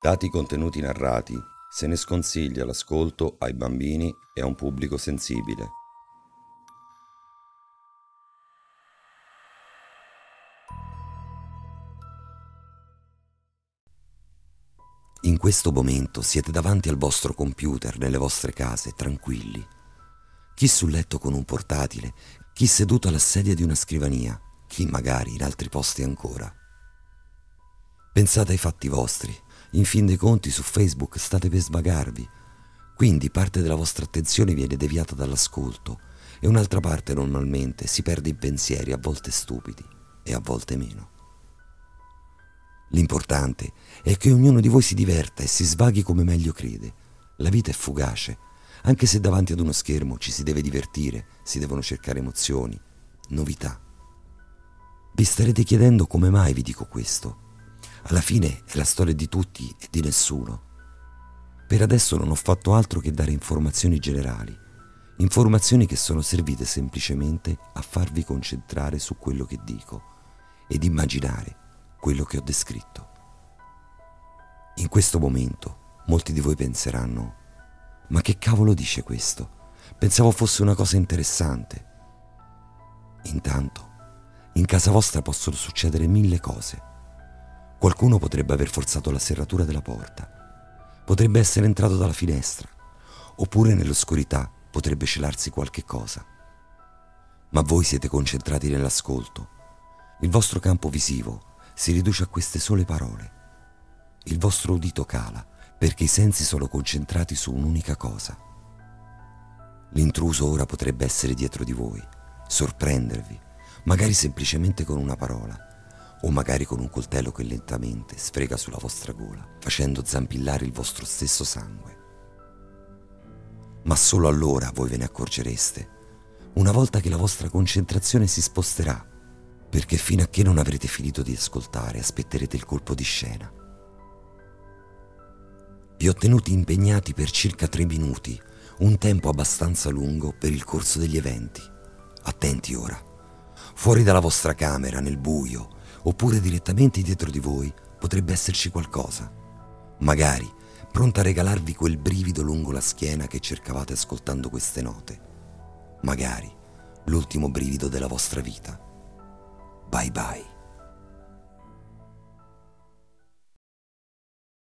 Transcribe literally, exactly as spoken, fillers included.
Dati i contenuti narrati, se ne sconsiglia l'ascolto ai bambini e a un pubblico sensibile. In questo momento siete davanti al vostro computer nelle vostre case, tranquilli. Chi sul letto con un portatile, chi seduto alla sedia di una scrivania, chi magari in altri posti ancora. Pensate ai fatti vostri. In fin dei conti su Facebook state per svagarvi. Quindi parte della vostra attenzione viene deviata dall'ascolto e un'altra parte normalmente si perde in pensieri a volte stupidi e a volte meno. L'importante è che ognuno di voi si diverta e si svaghi come meglio crede. La vita è fugace, anche se davanti ad uno schermo ci si deve divertire, si devono cercare emozioni, novità. Vi starete chiedendo come mai vi dico questo. Alla fine è la storia di tutti e di nessuno. Per adesso non ho fatto altro che dare informazioni generali, informazioni che sono servite semplicemente a farvi concentrare su quello che dico ed immaginare quello che ho descritto. In questo momento molti di voi penseranno: ma che cavolo dice questo? Pensavo fosse una cosa interessante. Intanto, in casa vostra possono succedere mille cose. Qualcuno potrebbe aver forzato la serratura della porta, potrebbe essere entrato dalla finestra, oppure nell'oscurità potrebbe celarsi qualche cosa. Ma voi siete concentrati nell'ascolto. Il vostro campo visivo si riduce a queste sole parole. Il vostro udito cala perché i sensi sono concentrati su un'unica cosa. L'intruso ora potrebbe essere dietro di voi, sorprendervi, magari semplicemente con una parola, o magari con un coltello che lentamente sfrega sulla vostra gola, facendo zampillare il vostro stesso sangue. Ma solo allora voi ve ne accorgereste, una volta che la vostra concentrazione si sposterà, perché fino a che non avrete finito di ascoltare aspetterete il colpo di scena. Vi ho tenuti impegnati per circa tre minuti, un tempo abbastanza lungo per il corso degli eventi. Attenti ora. Fuori dalla vostra camera, nel buio, oppure direttamente dietro di voi, potrebbe esserci qualcosa. Magari pronta a regalarvi quel brivido lungo la schiena che cercavate ascoltando queste note. Magari l'ultimo brivido della vostra vita. Bye bye.